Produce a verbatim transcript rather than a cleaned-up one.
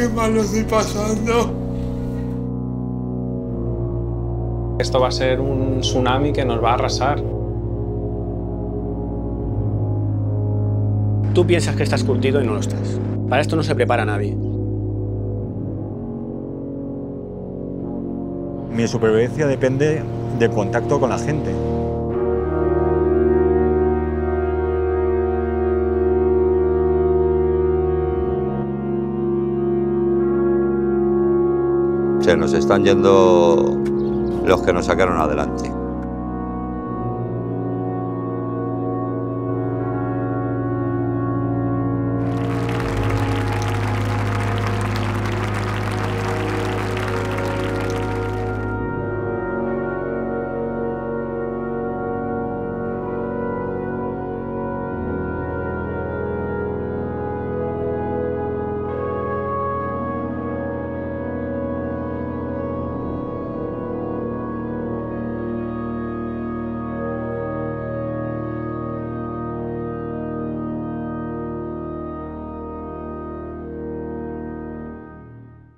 mal lo estoy pasando. Esto va a ser un tsunami que nos va a arrasar. Tú piensas que estás curtido y no lo estás. Para esto no se prepara nadie. Mi supervivencia depende del contacto con la gente. Se nos están yendo los que nos sacaron adelante.